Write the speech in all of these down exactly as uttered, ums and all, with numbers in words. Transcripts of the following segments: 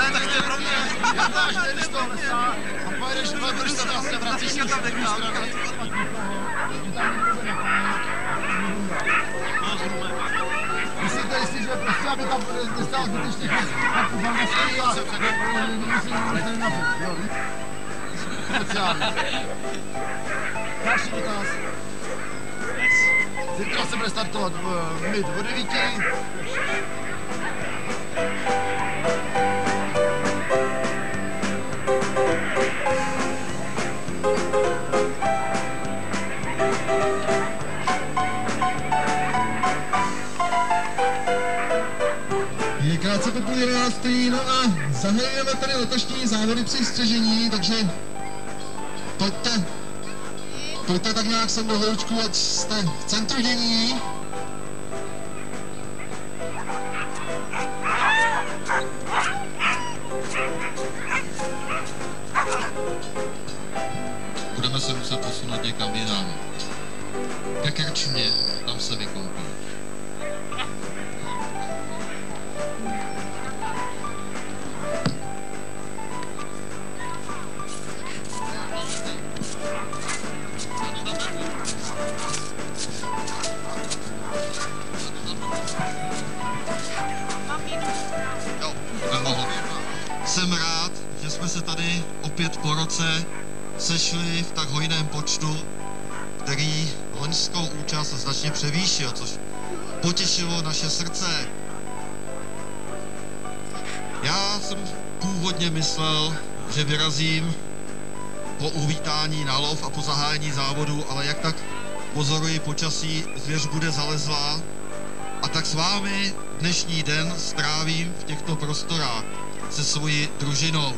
Ne, tak to je pro mě. Já to až jdeš z toho lesa a pojedeš, budeš se vlastně vracíš se tam druhou stranu. Myslíte, jestli, že prostě, aby tam nestál zbytečně chlapů v angažství a musím na půl, jo, víc? Speciálně. Další dotaz. Zítra se bude startovat v mid o devíti. Je krátce po půl jedenáctý, no a zahajujeme tady letošní závody při střežení, takže pojďte, pojďte tak nějak sem do hloučku, ať jste v centru dění. Budeme se muset posunout někam jinam. Ke krčmě, tam se vykoupí. Jsem rád, že jsme se tady opět po roce sešli v tak hojném počtu, který loňskou účast značně převýšil, což potěšilo naše srdce. Já jsem původně myslel, že vyrazím po uvítání na lov a po zahájení závodu, ale jak tak pozoruji počasí, zvěř bude zalezlá, a tak s vámi dnešní den strávím v těchto prostorách se svojí družinou.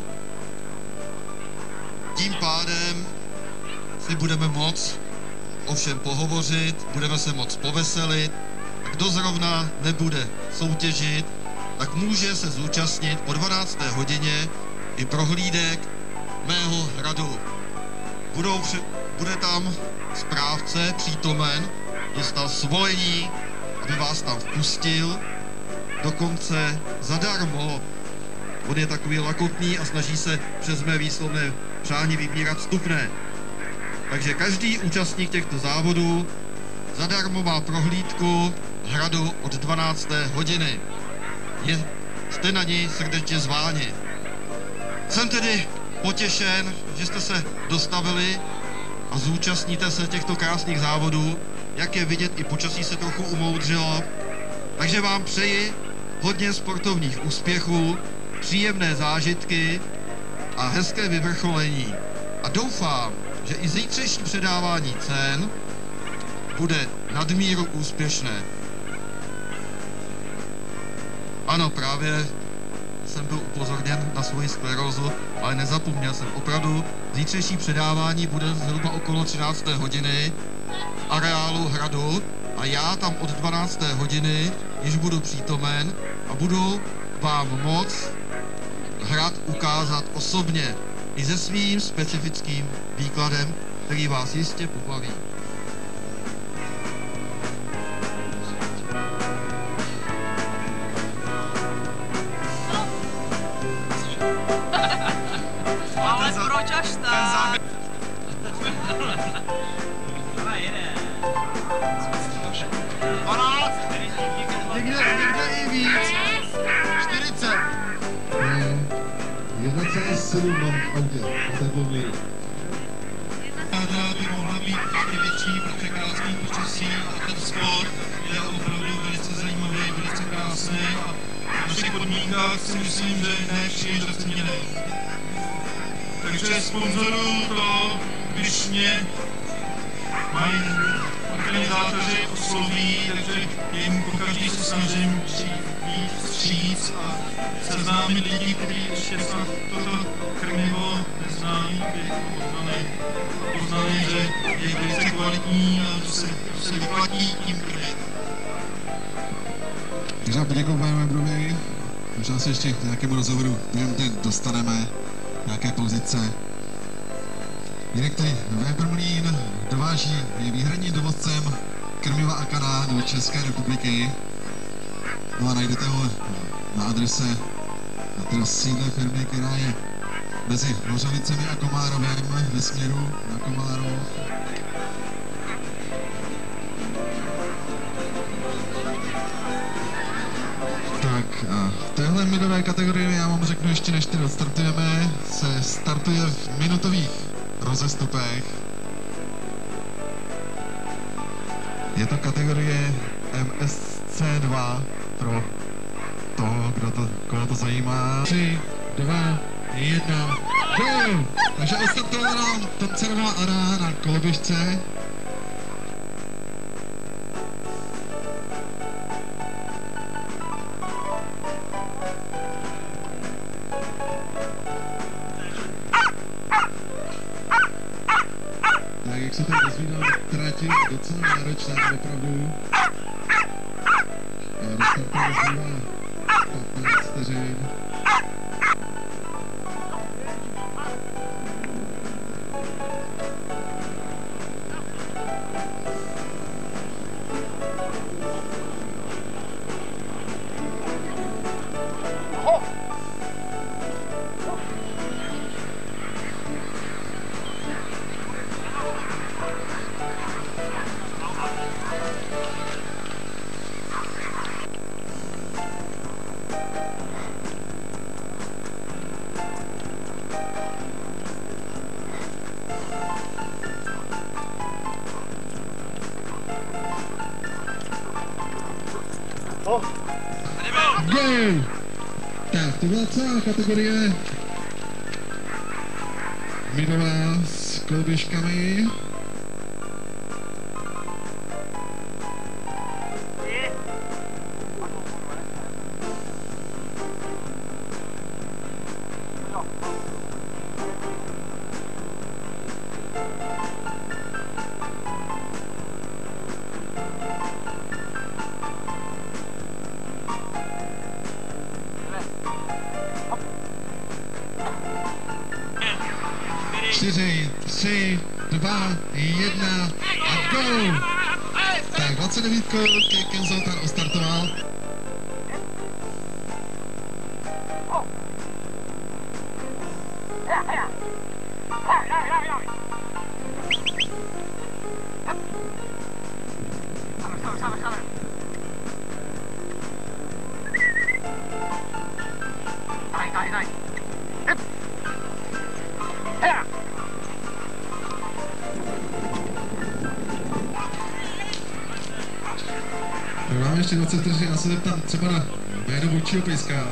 Tím pádem si budeme moct ovšem pohovořit, budeme se moct poveselit. Kdo zrovna nebude soutěžit, tak může se zúčastnit po dvanácté hodině i prohlídek mého hradu. Budou při, bude tam správce přítomen, dostal svolení, aby vás tam vpustil, dokonce zadarmo. On je takový lakotný a snaží se přes mé výslovné přání vybírat vstupné. Takže každý účastník těchto závodů zadarmo má prohlídku hradu od dvanácté hodiny. Je, jste na ní srdečně zváni. Jsem tedy potěšen, že jste se dostavili a zúčastníte se těchto krásných závodů. Jak je vidět, i počasí se trochu umoudřilo. Takže vám přeji hodně sportovních úspěchů, příjemné zážitky a hezké vyvrcholení. A doufám, že i zítřejší předávání cen bude nadmíru úspěšné. Ano, právě jsem byl upozorněn na svoji sklerózu, ale nezapomněl jsem. Opravdu zítřejší předávání bude zhruba okolo třinácté hodiny v areálu hradu a já tam od dvanácté hodiny již budu přítomen a budu vám moc hrad ukázat osobně i se svým specifickým výkladem, který vás jistě pobaví. Ale proč až tak? dvanáct, někde, někde i víc, čtyřicet. jedna celá sedm mám v autě, na takovou míru. Ráda by mohla být ještě větší, protože krásný počasí a ten sport je opravdu velice zajímavý, velice krásný a v našich podmínkách si myslím, že ne příliš rozměněný. Takže sponzoruju to, když mě mají organizátoři osloví, takže jim pokaždý se snažím přijít vstříc a seznámit lidi, kteří ještě snad toto krmivo neznají, aby poznali, poznali, že je velice kvalitní a že se, se vyplatí tím krmit. Možná poděkujeme Brumy, možná se ještě k nějakému rozhovoru dostaneme, nějaké pozice. Jinak tady Weber Mlýn dováží, je výhradním dovozcem krmiva Akana do České republiky. No a najdete ho na adrese a teda sídle firmy, která je mezi Hořovicemi a Komárovem ve směru na Komárov. Tak a v téhle midové kategorii, já vám řeknu ještě než tedy odstartujeme, se startuje v minutových rozestupech. Je to kategorie M S C dva pro toho, kdo to, koho to zajímá. tři, dva, jedna, go! Takže odstartovala nám Tomcerová Ara na koloběžce. Tak jak se tady dozvídám, trať je docela náročná, opravdu. A do startu zbývá patnáct vteřin. Go! Tak, to byla celá kategorie midová s koloběžkami. čtyři, tři, dva, jedna a go! Tak, dvacet devět Ken Zoltán ostartoval. Máme ještě dvacet vteřin, já se zeptám třeba na jméno vůdčího pejska.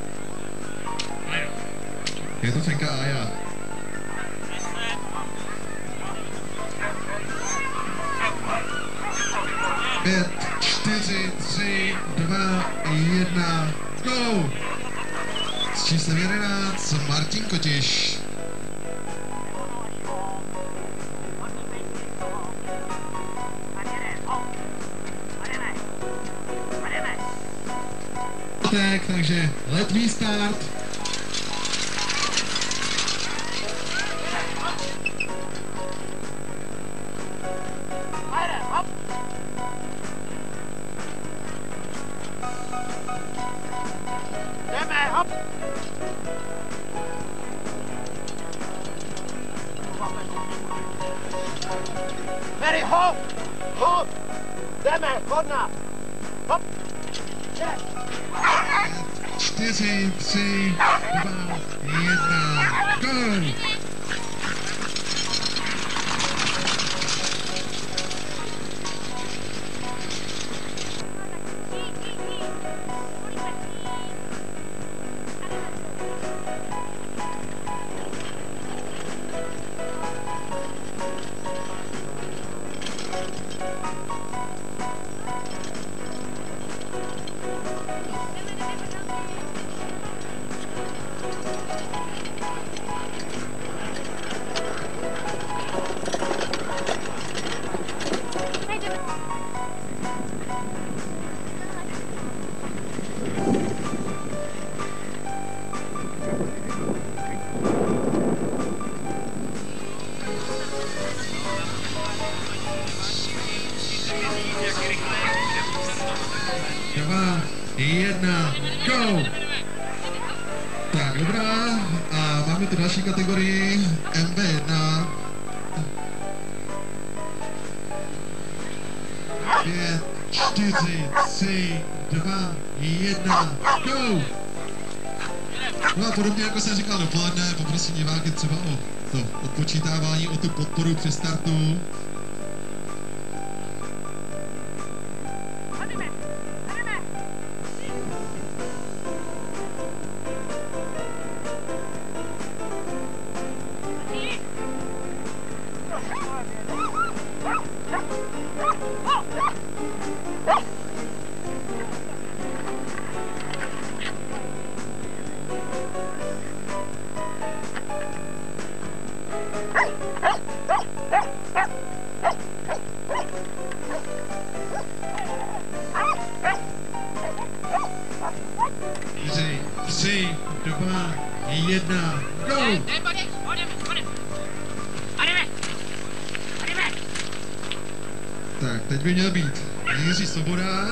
Je to Fenka Aja. Pět, čtyři, tři, dva, jedna, go! S číslem jedenáct Martin Kotiš. Tak, takže letvý start. Jdeme, hop! Very hop! Hop! Jdeme, hodna! Hop! čtyři, tři, dva, jedna, go! Dva, jedna, go! Dobrá, a máme tu další kategorii M B jedna. Pět, čtyři, tři, dva, jedna, go! No a podobně jako jsem říkal dopoledne, poprosím diváky třeba o to odpočítávání, o tu podporu při startu. Čtyři, tři, dva, jedna, go! Tak, teď by měl být Jiří Svoboda.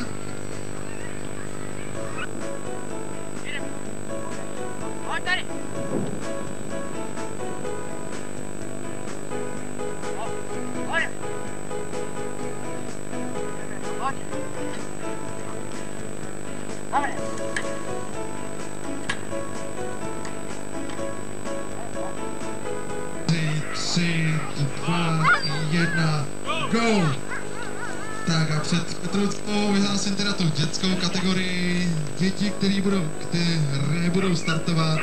Tři, dva, jedna, go! Tak a před Petrouckou vyhlásím teda tu dětskou kategorii. Děti, které budou, které budou startovat.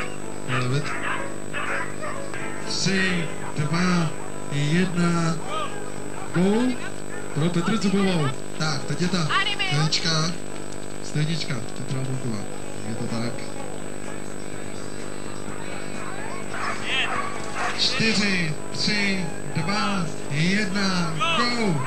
Tři, dva, jedna, go! Pro Petru Cubovou. Tak, teď je ta stejnička, stejnička, Petra Volková. Je to tak. Čtyři, tři, dva, jedna, go!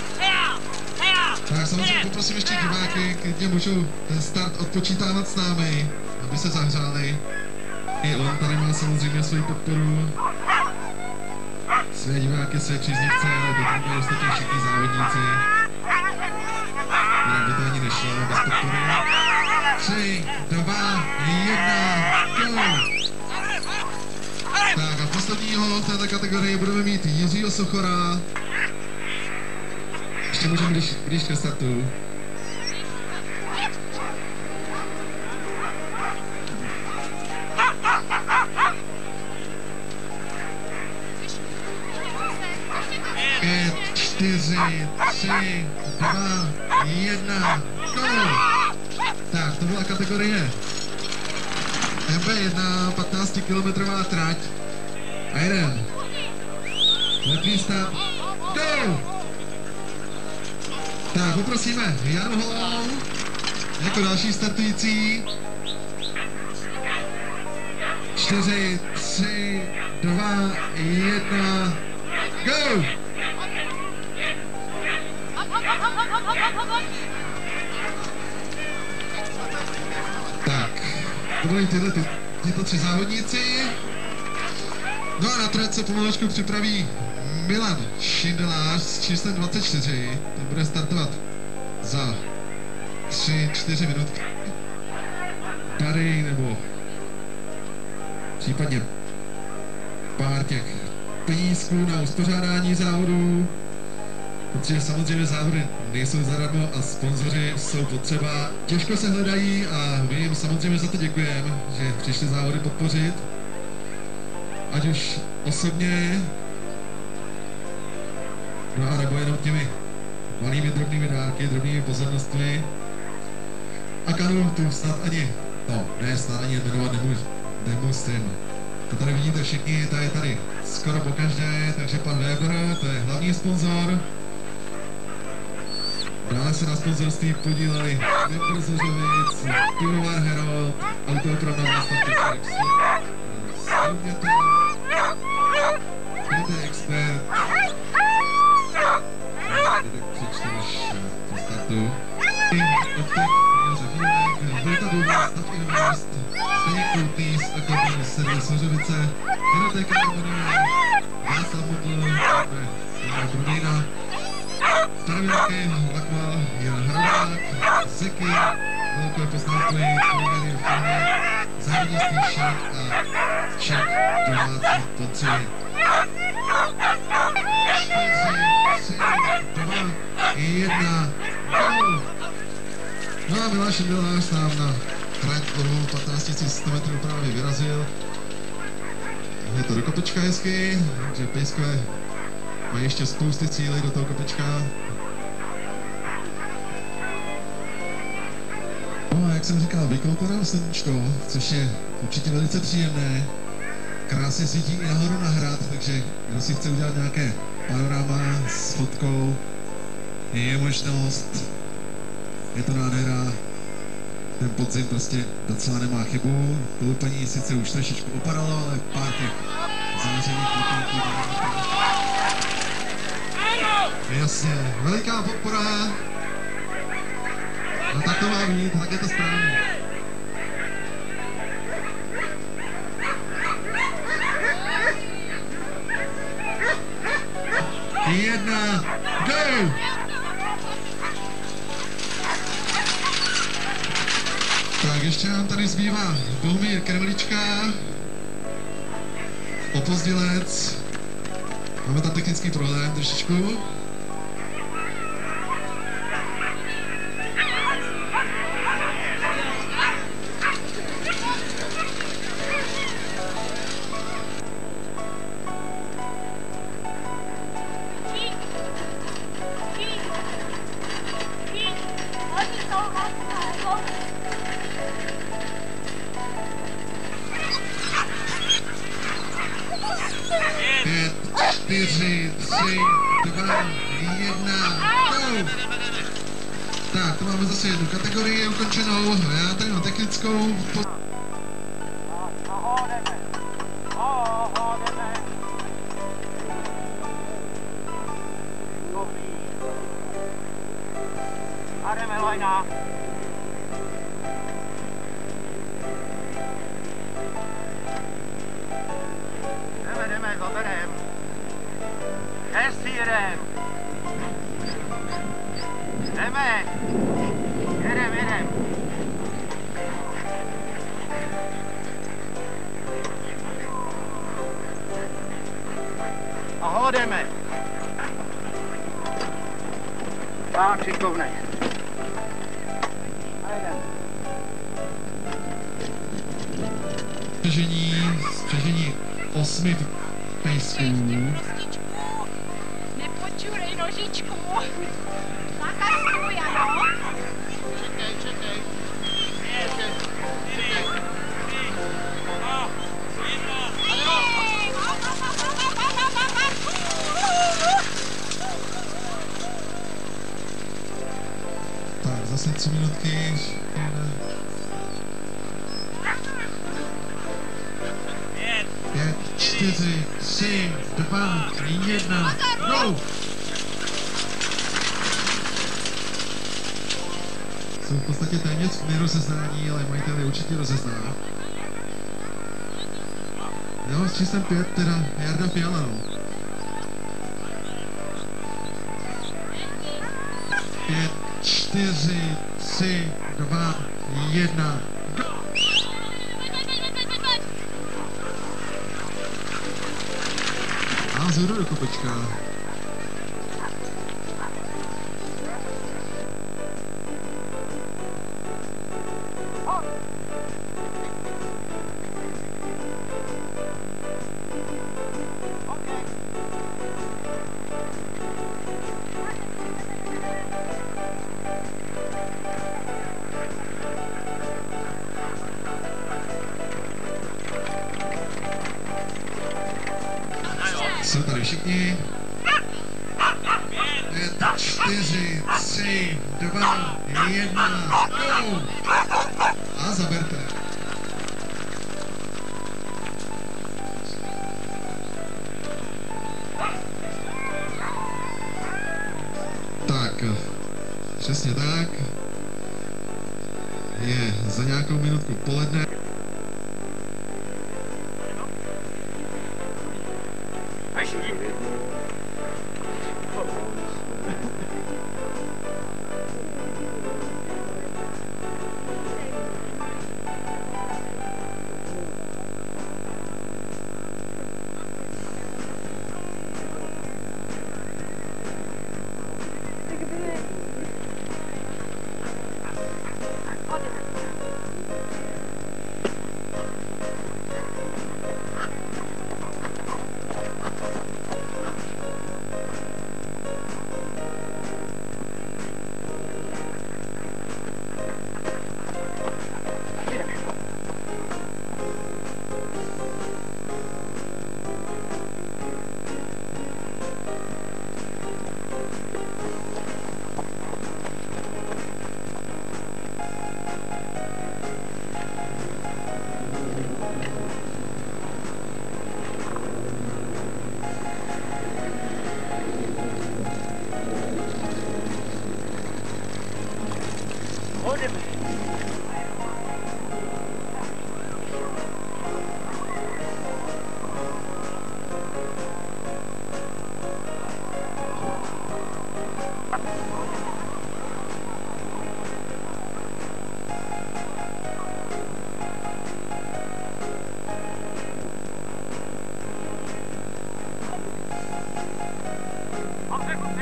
Tak samozřejmě poprosím ještě diváky, klidně můžou ten start odpočítávat s námi, aby se zahřáli. I on tady má samozřejmě svoji podporu. Své diváky, své příznivce, ale to tam mají ostatně všichni závodníci. Jinak by to ani nešlo bez podpory. Tři, dva, jedna, go! Tak a posledního v této kategorii budeme mít Jiřího Sochora. Ještě můžeme, když, když ke startu. Pět, čtyři, tři, dva, jedna, go! Tak, to byla kategorie M B jedna, patnáctikilometrová trať. A jeden. Letný start. Go! Tak, poprosíme Janu Holou jako další startující. Čtyři, tři, dva, jedna, go! Tak, to byly tyhle, ty, tyto tři závodníci. No a na trať se pomalučku připraví Milan Šindelář s číslem dvacet čtyři. Ten bude startovat za tři čtyři minutky. Tady nebo případně pár těch penízků na uspořádání závodů. Protože samozřejmě závody nejsou zadarmo a sponzoři jsou potřeba. Těžko se hledají a my jim samozřejmě za to děkujeme, že přišli závody podpořit. Ať už osobně, no a nebo jenom těmi malými drobnými dárky, drobnými pozornostmi. A Kanu tu snad ani, no ne, snad ani jmenovat nemusím. To tady vidíte všichni, ta je tady skoro pokaždé, takže pan Weber, to je hlavní sponzor. Dále se na sponzorství podíleli Weber Zořovic, Pivovar Herold, Autoopravna Vlasta Pixex, Sovněte, Pěte Expert, tak přečtu až po startu. Optik, Josef Jurek, Vojta Důvod, Stav Invest, Zdeněk Koutný z Akademie Servis Hořovice, Vinotéka Armonie, Václav Motl, Jana Prodejna, Starověrky, Lakmal, Jan Hradák, Zeky, Velkové Poznávky, Bulgariu Filmy, závodnictví Šek a Ček domácí Tocoj. čtyři, tři, dva, jedna, go! No a Miláš Miláš nám na trať dlouhou patnáct tisíc sto metrů právě vyrazil. Je to do kopečka hezky, že pejskové mají ještě spousty cílů do toho kopečka. No a jak jsem říkal, vykouklo nám sluníčko, což je určitě velice příjemné. Krásně svítí i nahoru na hrad, takže kdo si chce udělat nějaké panoráma s fotkou, je možnost. Je to nádhera. Ten podzim prostě docela nemá chybu. Polupaní sice už trošičku opadalo, ale pár těch zářených potoků. Jasně, veliká podpora. No tak to má být, tak je to správně. Jedna, go! Tak ještě nám tady zbývá Bohumír Kremlička, opozdělec. Máme tam technický problém trošičku. Pět, čtyři, tři, dva, jedna, go! Tak, to máme zase jednu kategorii ukončenou. Já tady mám technickou. A jdeme, Lojna. Jdeme, jdeme, zaberem. Hezky jedem. Jdeme. Jedem, jedem. Aho, jdeme. Tak, šikovnej. Střežení, střežení osmi pejsků. Nepočurej nožičku. Zakastuj, ano. Čekej, čekej. Čekej, čekej. Tak, zase tři minutky. Pět, čtyři, tři, dva, jedna, go! Jsou v podstatě téměř nerozeznání, ale majitel je určitě rozezná. Jo, s číslem pět teda Jarda Fiala, no. Pět, čtyři, tři, dva, jedna, go! A zhodu do kopečka. Jsou tady všichni. Pět, čtyři, tři, dva, jedna, go! A zaberte. Tak, přesně tak. Je za nějakou minutku poledne.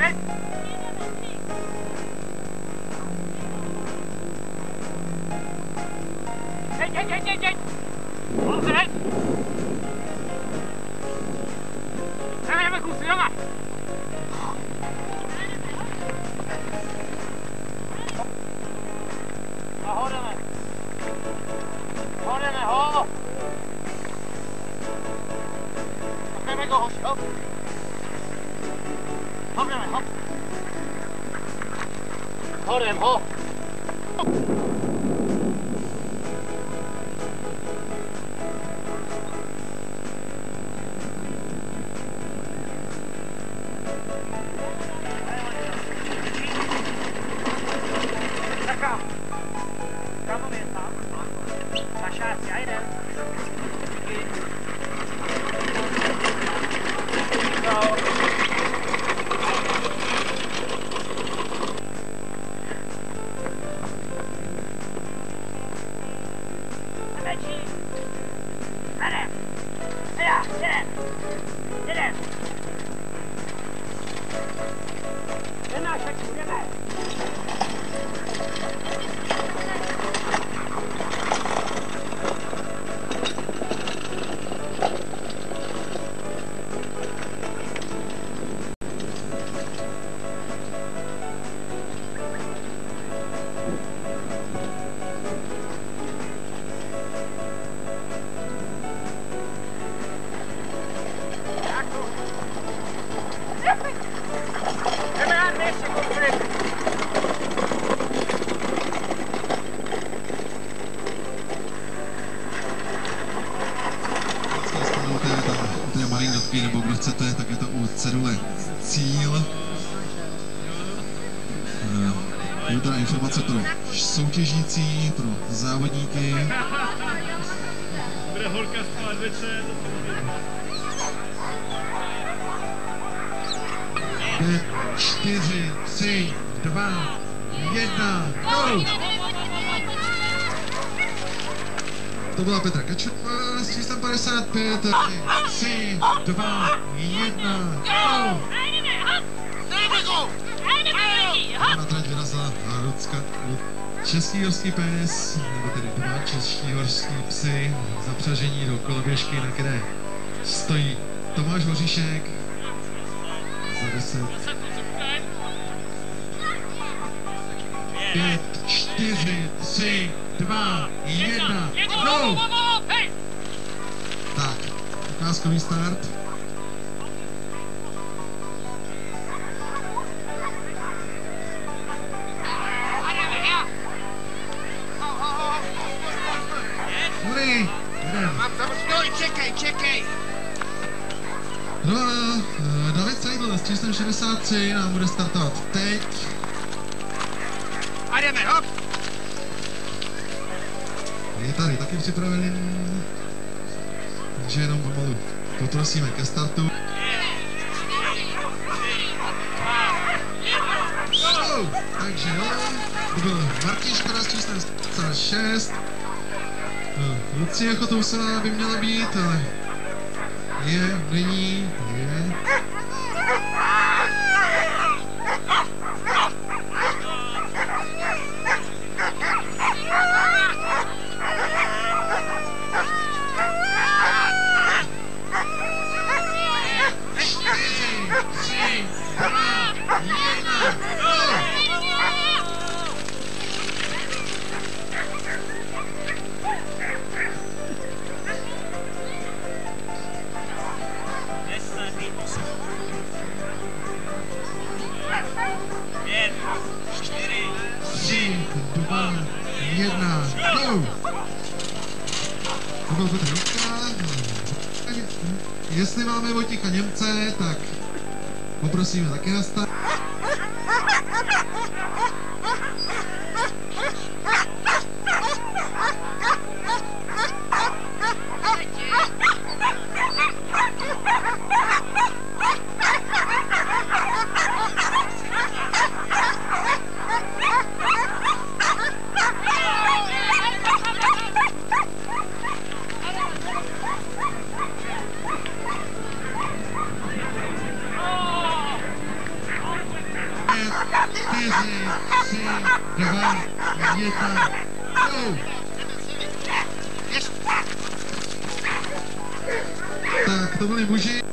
Teď! Teď, teď, teď, teď, teď! Dobře! Jdeme, kusy, jdeme! A ho jdeme! Ho jdeme, ho! Jdeme go, hoši, hop! Hop, jdeme, hop! Ho jdem, ho! Nebo kdo chcete, tak je to u cedule cíl. Je teda informace pro soutěžící, pro závodníky. Bude holka spát večer. Pět, čtyři, tři, dva, jedna, go! To byla Petra Kačová s číslem padesát pět, tři, dva, jedna, go! Na trať vyrazila Lucka, český horský pes, nebo tedy dva čeští horský psy, zapřažení do koloběžky, na které stojí Tomáš Hoříšek za deset. Pět, čtyři, tři, dva, jedna, go! Tak, ukázkový start. Dobrý, jdem. Čekej, čekej. No a David Seidl s číslem šedesát tři nám bude startovat teď. A jdeme, hop. Je tady taky připravený, takže jenom pomalu poprosíme ke startu. Oh, takže jo, to byl Martin Škoda s číslem šest. Lucie Chotousová by měla být, ale je, není, je. Jedna, go! To byl Petr Ruka. Jestli máme Vojtěcha Němce, tak poprosíme taky na start. tři, dva, jedna, go! Tak, to byli muži.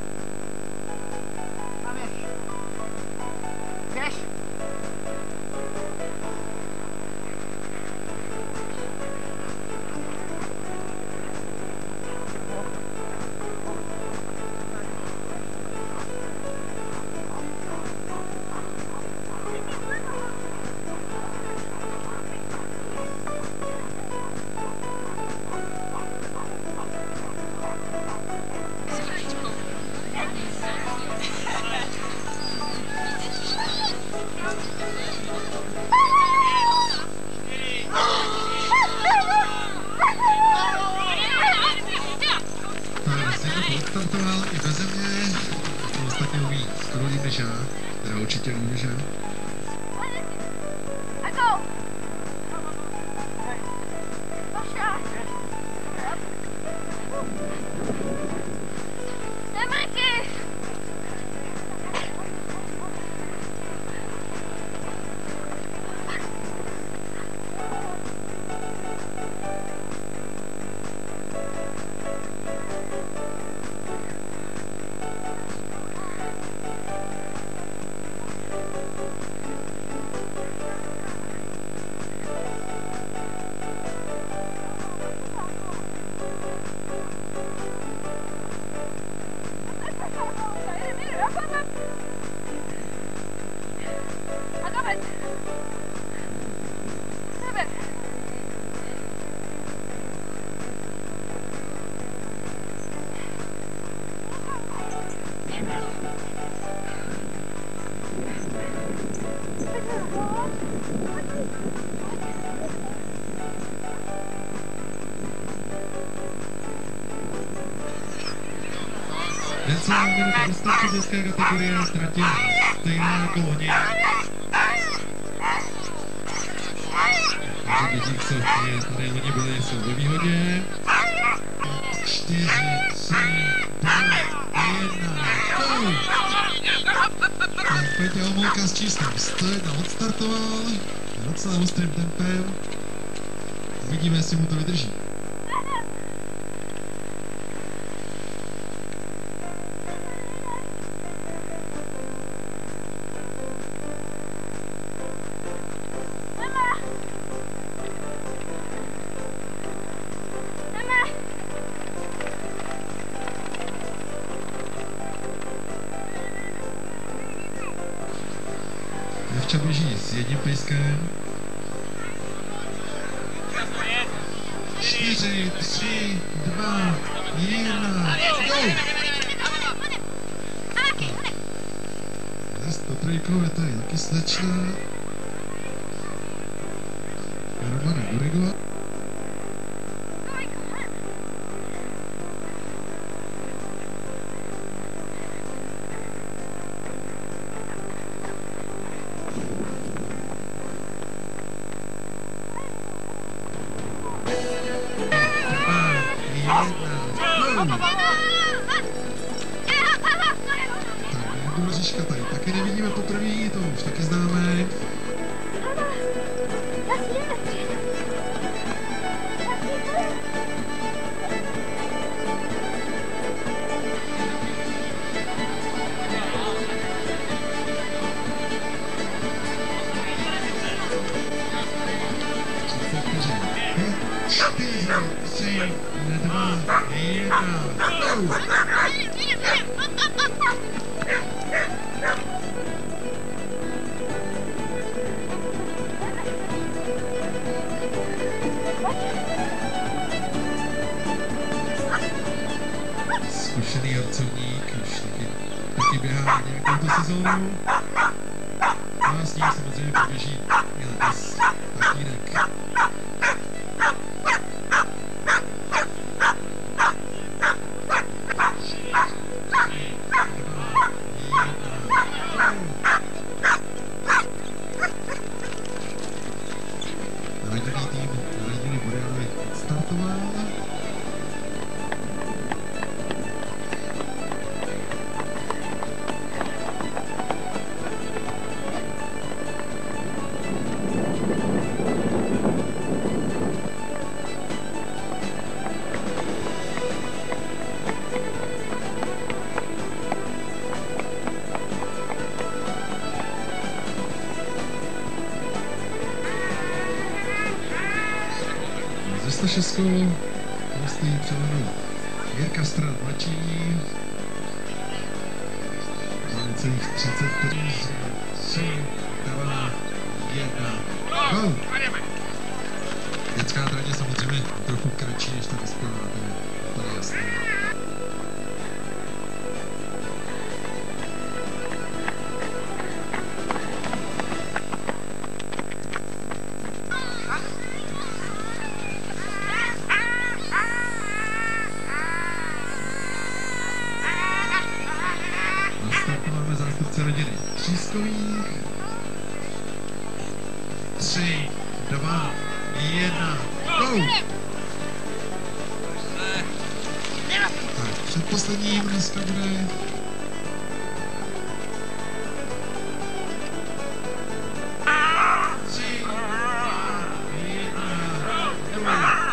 Startoval i beze mě, to ostatně umí skoro líp než já, teda určitě umí než já. Necelá minuta do startu dětské kategorie ztratil stejná jako oni. Takže děti, co je tady oni byli, jsou ve výhodě. čtyři, tři, dva, jedna, go! Tak Peťa Homolka s číslem sto jedna odstartoval. Docela ostrým tempem. Uvidíme, jestli mu to vydrží. Jevča běží s jedním pejskem. čtyři, tři, dva, jedna, go! Za trojkou je tady taky slečna. Romana Gorigová. Důležiška tady taky nevidíme poprvé, to už taky známe. čtyři, tři, dva, jedna, go! Zkušený harcovník, už taky, taky běhá nějakou tu sezónu. No a s ním samozřejmě poběží i letos Tatínek. Navedený tým, navedený Borealovi startoval. sto šest stojí převedu Jirka Stran mladší. Máme celých třicet tři, dva, jedna, go! Dětská tratě samozřejmě trochu kratší než ta dospělá, to je úplně jasné. Na startu máme zástupce rodiny Třískových. Tři, dva, jedna, go! Tak, předposledním dneska bude tři, dva, jedna, go!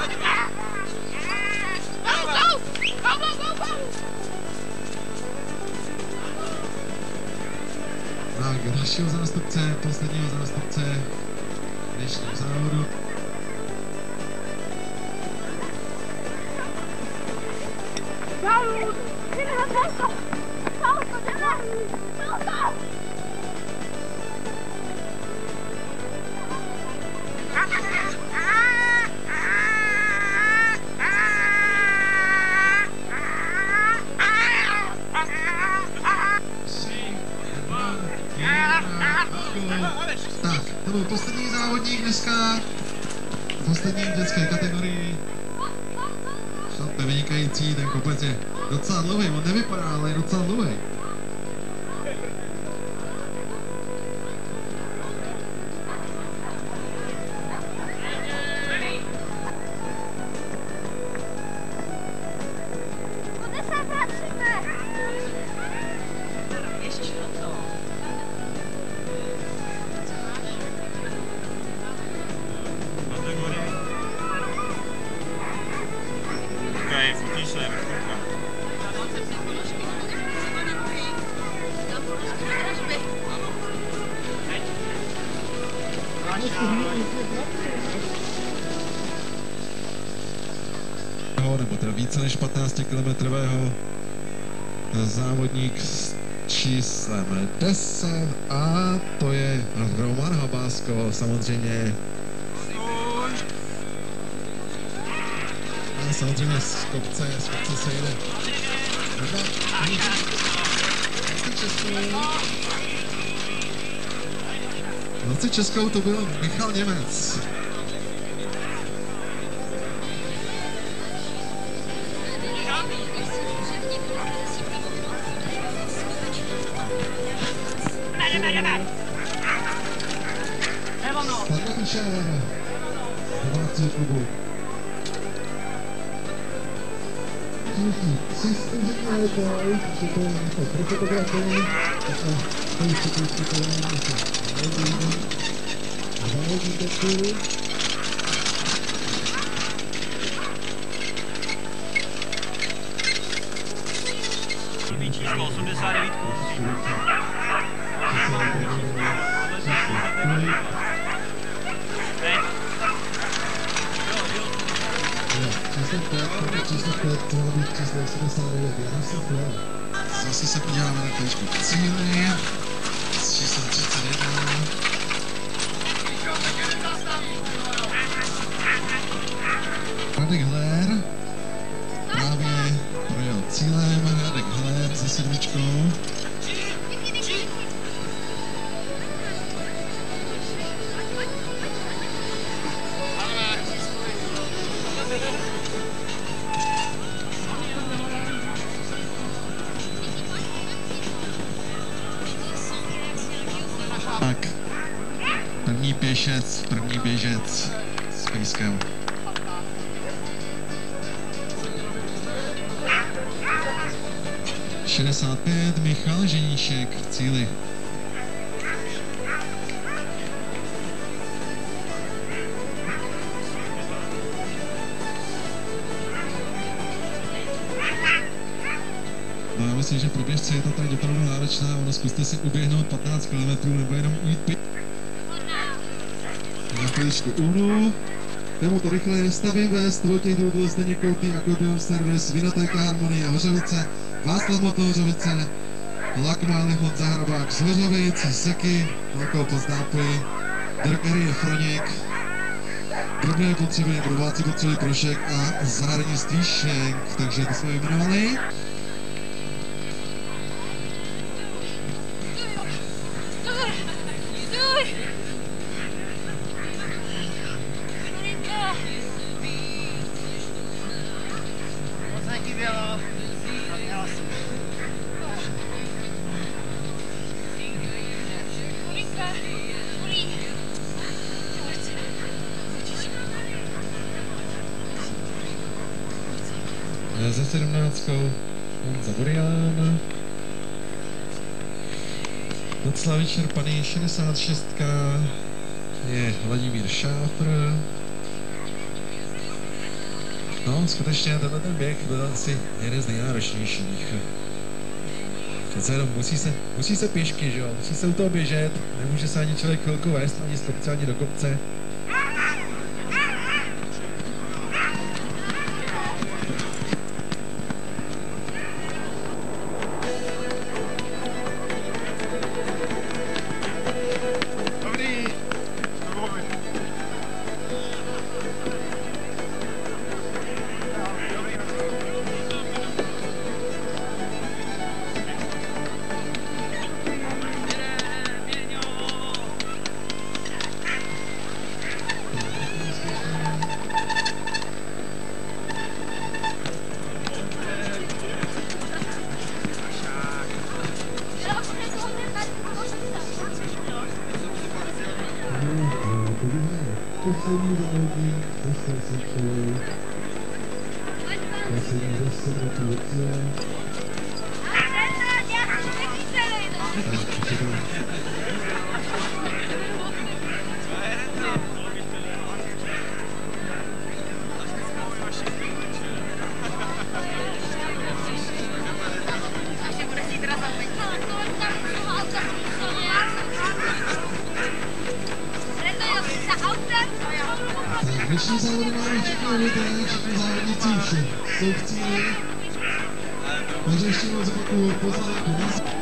Tak, dalšího zástupce, posledního zástupce dnešního závodu. Saúde! Filha da puta! Salta, Denardi! Salta! Tak, to byl poslední závodník dneska. Poslední v dětské kategorii. To je vynikající, ten kopec je docela dlouhý, on nevypadá, ale je docela dlouhý. Kudy se vracíme? Ještě to. Okej, fotíš se, koukám. Nebo teda více než patnáctikilometrového závodník s číslem deset a to je Roman Habásko, samozřejmě. A samozřejmě z kopce, z kopce se jede. V noci českou to byl Michal Němec. Stadler domácího klubu. Systém řekne boj, že to je pro fotografii, a to je takový připravený závodní textury. Chybí číslo osmdesát devět. Číslo pět, číslo pět, to má být číslo osmdesát devět, já jsem pět. Zase se podíváme na chvíličku k cíli, s číslem třicet jedna. Radek Hler právě projel cílem, Radek Hler se sedmičkou. Tak, první pěšec, první běžec s pejskem. šedesát pět, Michal Ženíšek v cíli. No, já myslím, že pro běžce je to tak opravdu náročná, ono zkuste si uběhnout patnáct kilometrů nebo jenom ujít pět. Na chvíličku uhnu. Tomu to rychle Stavím West, Vojtěch Doudl, Zdeněk Koutý, Akordeon Service, Vinotéka Harmonie Hořovice, Václav Moto Hořovice, Lakmány Honza Hrabák z Hořovic, Zeky, velkou poznámky, Drogerie Froněk, drobné potřeby, domácí potřeby Prošek a zahradnictví Šenk, takže to jsme jmenovali. Za sedmnáctkou Honza Burian. Docela vyčerpaný šedesát šest je Vladimír Šáfr. No, skutečně tenhle ten běh byl asi jeden z nejnáročnějších. Přece jenom musí se, musí se pěšky, že jo? Musí se u toho běžet, nemůže se ani člověk chvilku vést, ani speciálně do kopce. Poslední závodník, dostal se školou. Poslední zase na tu věci. Dnešní závody máme všechno vybrané, všichni závodníci už jsou v cíli. Takže ještě moc zopakuju poznámku na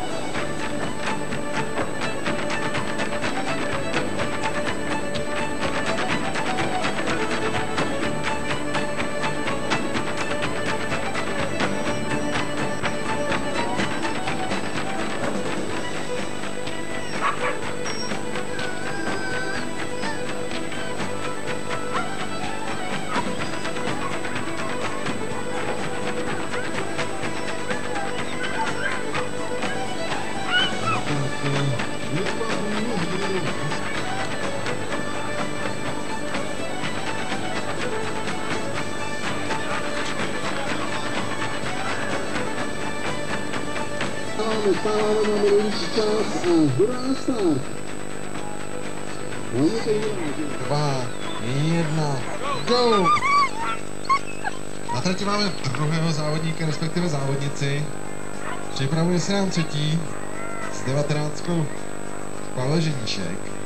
Dostáváme na nejvyšší čas a druhá start. Dva, jedna, go! Na trati máme druhého závodníka, respektive závodnici. Připravuje se nám třetí s devatenáctkou Pavel Ženíšek.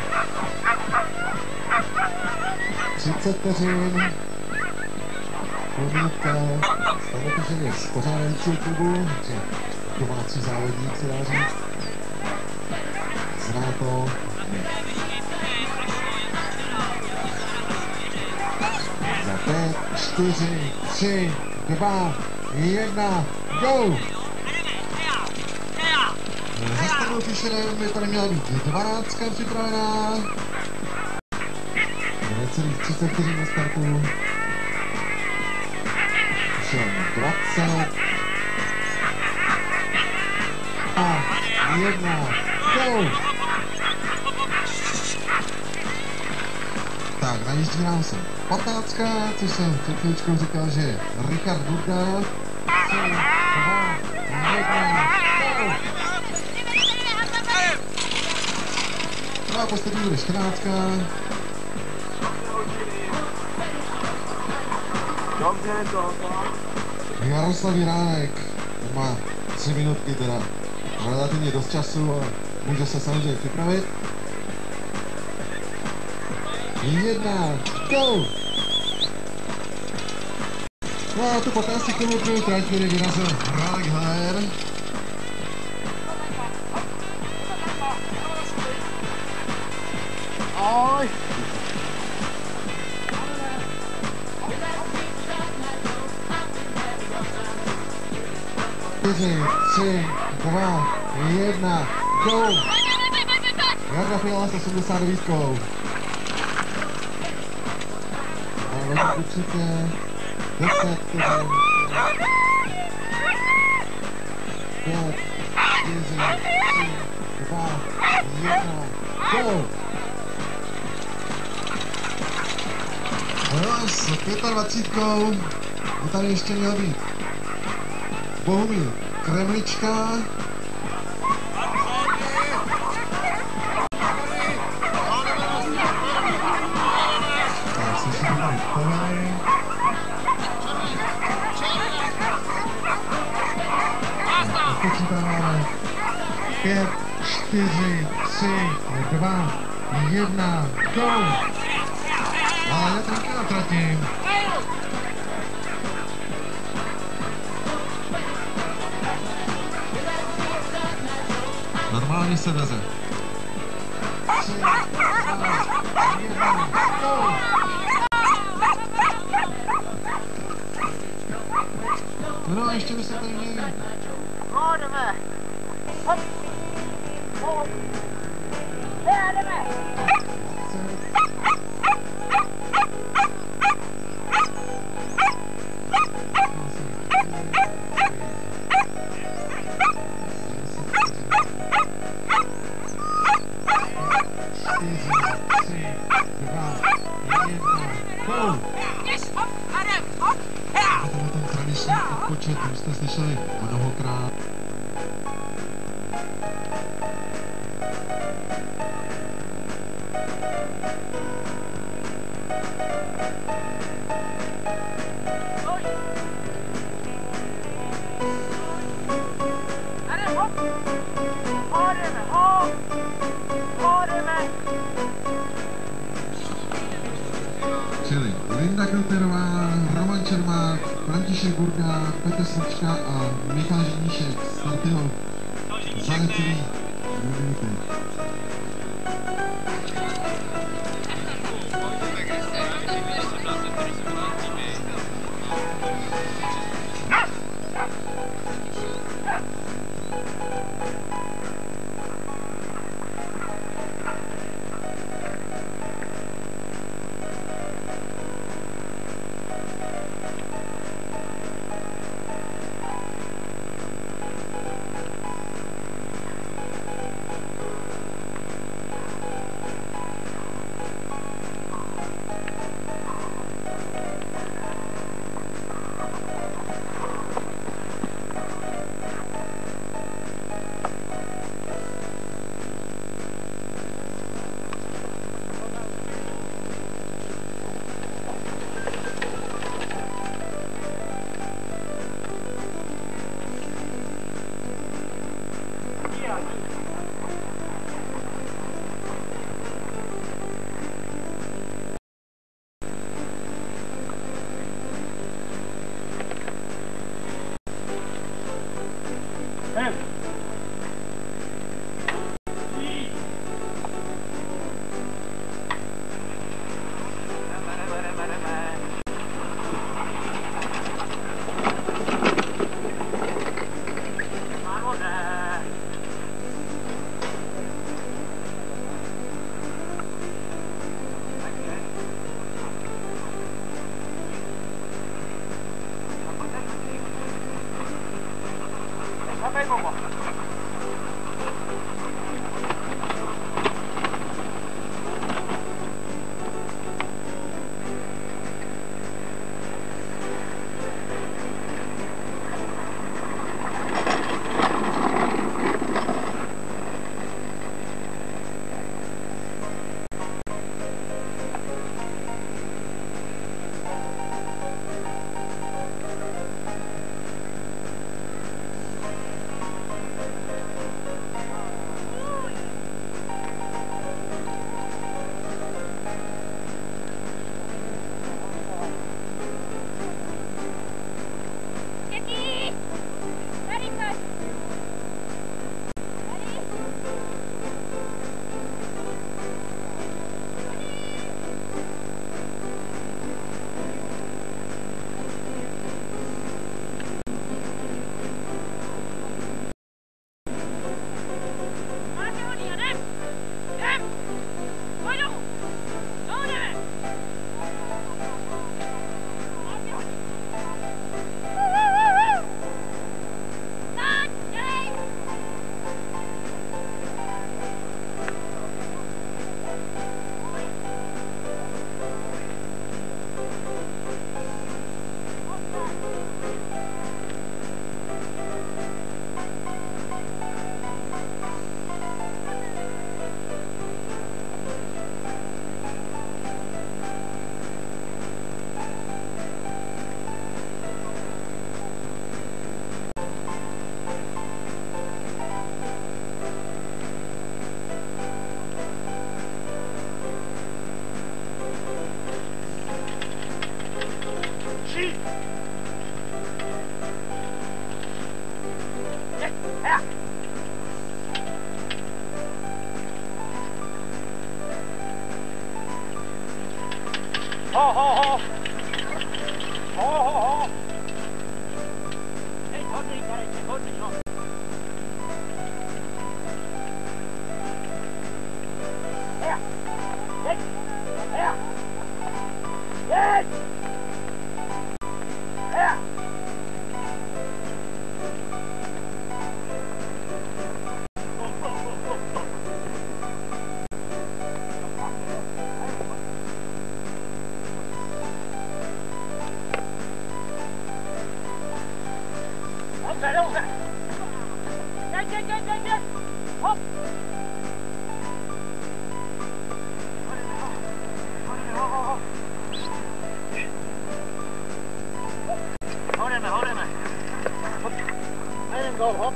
třicet vteřin. půl minutka, stane to, že je z pořádajícího klubu, takže domácí závodník se dá říct. Zná to. Za pět, čtyři, tři, dva, jedna, go! Za starou Fischerem by tady měla být dvanáctka připravená. Necelých třicet vteřin na startu. Fischer dvacet. A jedna, go! Tak, najíždí nám se patnáctka, což jsem před chvíličkou říkal, že je Richard Burda. tři, dva, jedna, go! No a poslední bude čtrnáctka. Jaroslav Jiránek má tři minutky teda relativně dost času a může se samozřejmě připravit. Jedna, go! No a tu patnácti kilometrů trať bude vyrazil Radek Haer. Ahoj! čtyři, tři, dva, jedna, go! Jarda Fiala s osmdesát devět. A určitě deset, vteřin. pět, čtyři, tři, dva, jedna, go! No, s dvacítkou by tady ještě měl být Bohumír Kremlička. Tak se ještě tady pohlej. Počítáme. Pět, čtyři, tři, dva, jedna, go! Ale já trochu natratím. Normálně se veze. tři, dva, jedna, go! No a ještě by se tady měli. No, jdeme. Hop. Hop. Jdeme. Ten tradiční odpočet, už jste slyšeli mnohokrát. Čili Linda Kruterová, Roman Čermák, František Burda, Petr Srčka a Michal Ženíšek startují za necelý dvě minuty. Ho, ho, ho! Ho, ho, ho! Teď hodný, Kareček, hodný, no. Heja! Teď! Heja! Teď! Heja! Dobře, dobře. Teď, teď, teď, teď, teď. Hop. Hodeme, hodeme. Hop. Jeden gol, hop.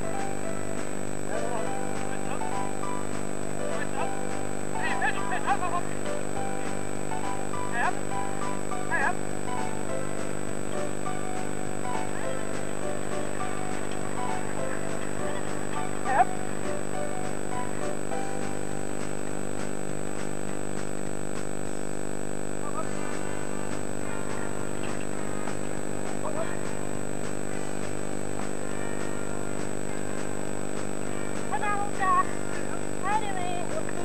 Hop, hop, hop. Hop. Hop. Yep. Hello, Jack. Hi, Jimmy.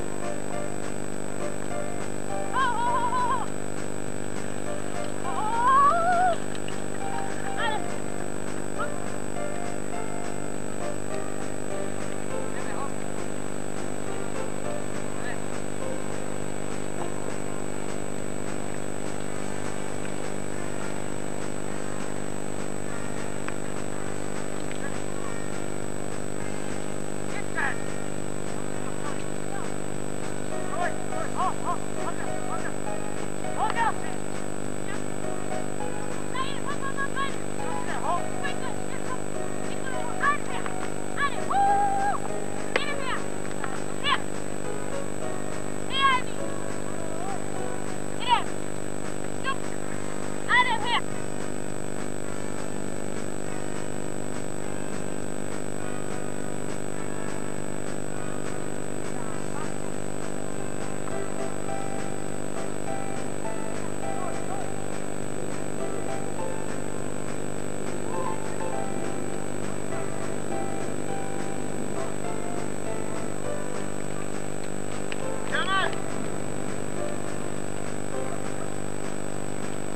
Oh, oh, oh, oh. Oh. Adam. Oh.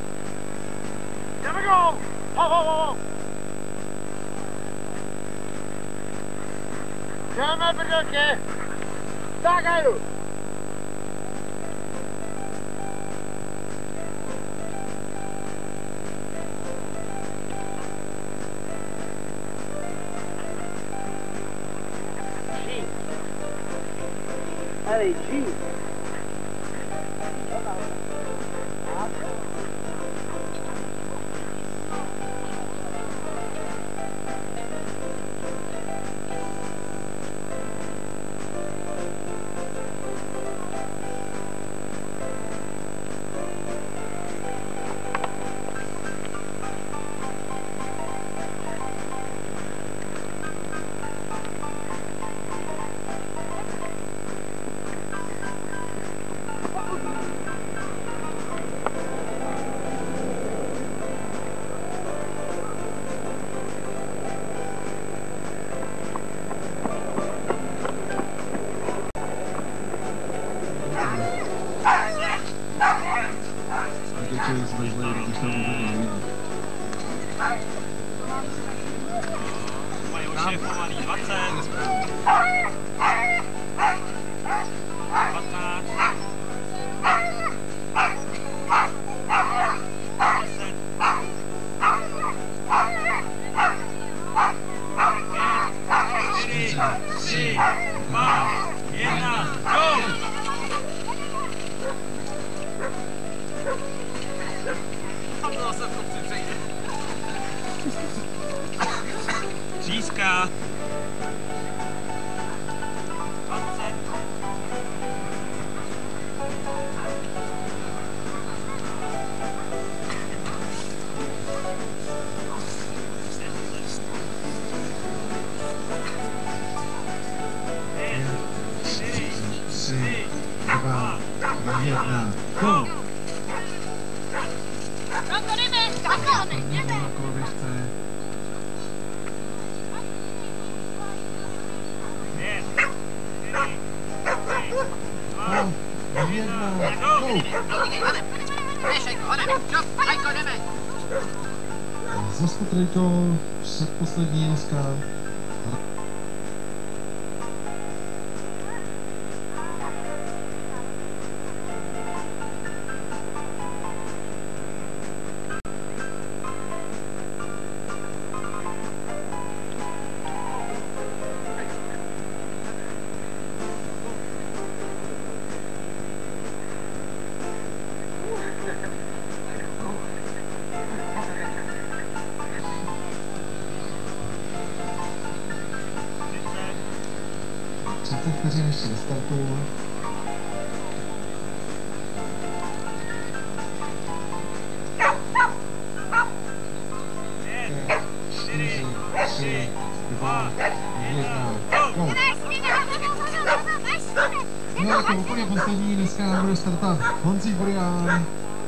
Here we go! Ho, ho, ho! Jdeme, brdelky! Tak a jdu! Allez, G. Mají už je pomalý dvacet. patnáct. deset. pět, čtyři, tři, dva, jedna, go! Tam to zase v kopci přejde. Tříska. dvacet. tři, dva, jedna, go! Ronko, jdeme! Takhle, jdeme! Na koloběžce. pět, čtyři, tři, dva, Jedna, go! go! Zase trojko, předposlední dneska. třicet vteřin ještě do startu. pět, čtyři, tři, dva, jedna, go! No No, jako úplně poslední dneska bude startovat Honzík Burian.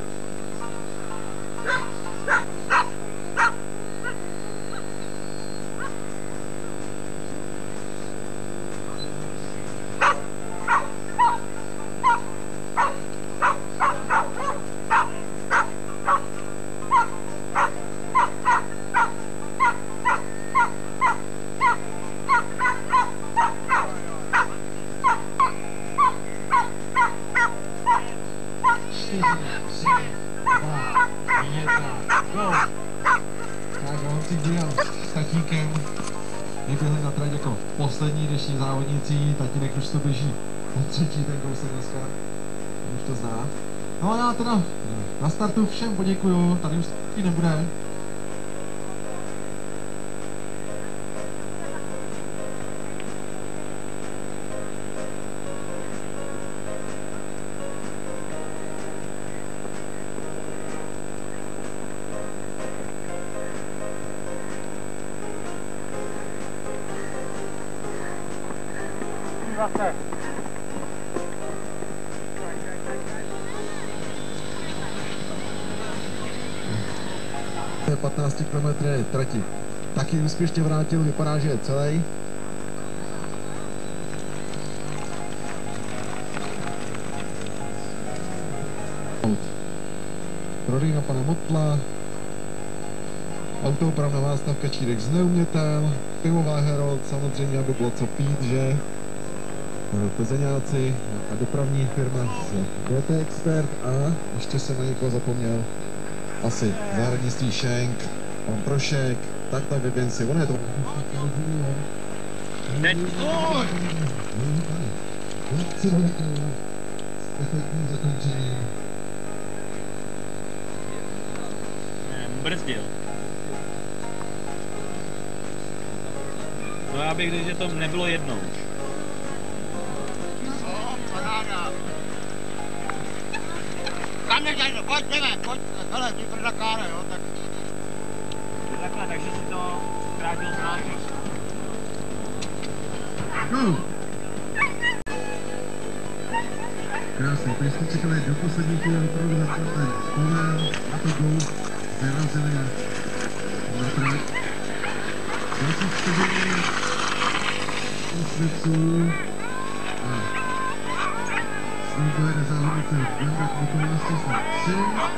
čtyři, tři, dva, jedna, go! Tak Honzík Burian s tatínkem vyběhli na trať jako poslední dnešní závodníci. Tatínek už to běží na třetí ten kousek dneska. Už to zná. No a já teda na startu všem poděkuju, tady už taky nebude. dvacet. patnáct kilometrů trati. Taky úspěšně vrátil, vypadá, že je celý. Prodej na pana Motla. Autoopravná nástavka Čírek z Neumětel. Pivová Herold, samozřejmě, aby bylo co pít, že Plzeňáci a dopravní firma D T Expert a ještě jsem na někoho zapomněl. Asi zahradnictví Schenk, pan Prošek, tak tak vyběn si, ono je to... Teď stůj! Brzdil. No já bych řekl, že to nebylo jednou. Kam než jde, pojď, jdeme, pojď, hele, ty prda kára, jo, tak... Takhle, takže si to zkrátil znášek. No. Krásně, teď jsme čekali do poslední chvíle opravdu zapadne Kovel, a to gol, vyrazili na trať. Další vstředění Osvěců a s ním pojede závodnice Janda Kvotová z čísla tři.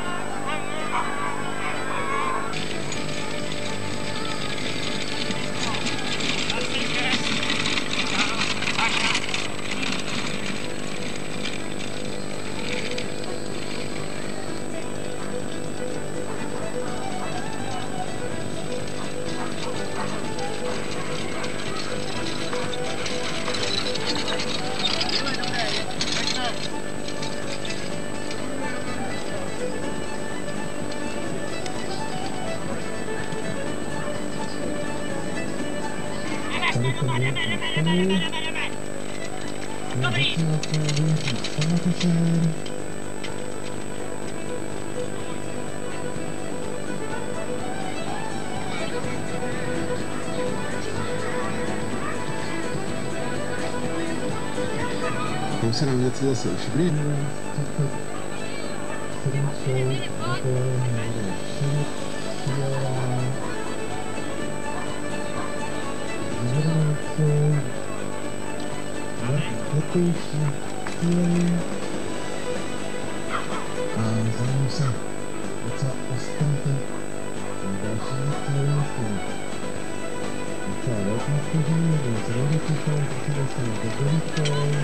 Tam se nám něco zase ušibří. A za ním se docela ostrýte další cílnosti. Docela velký spožení, byl se rozličitě, přijde se do Boríkov.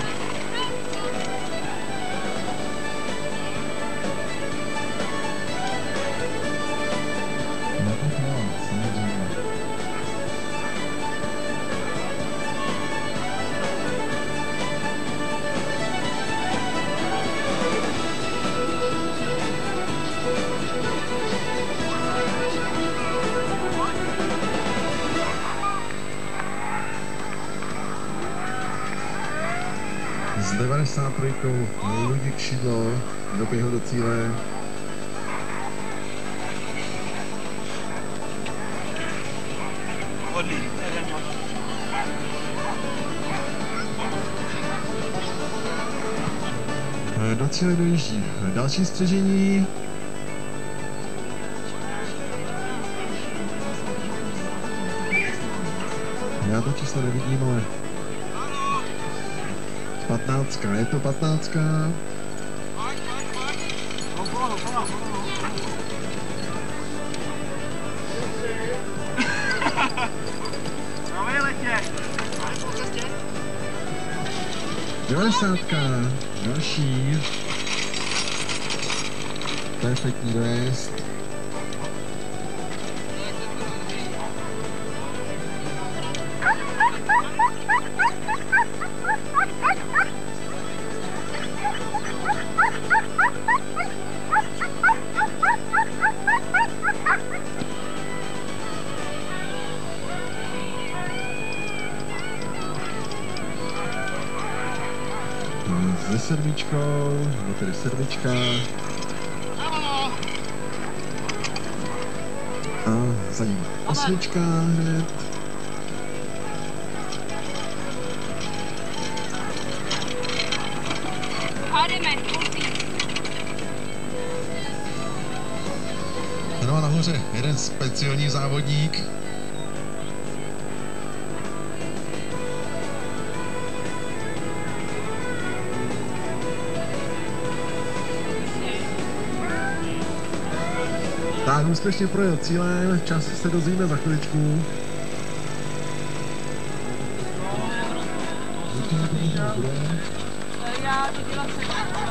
S devadesát tři Luděk Šidlo doběhl do cíle. Do cíle dojíždí další střežení. Já to číslo nevidím, ale patnáctka, je to patnáctka. devadesátka, další. Perfektní dojezd. Se sedmičkou, je tedy sedmička. A za ním osmička hned. No a nahoře jeden speciální závodník. Tak úspěšně projel cílem, čas se dozvíme za chviličku. Já to dělám se.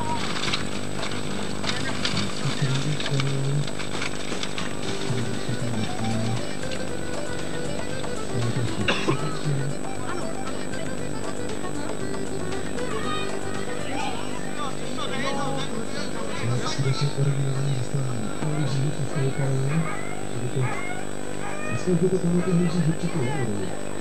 Myslím, že to tam je to hlíží určitě nebude.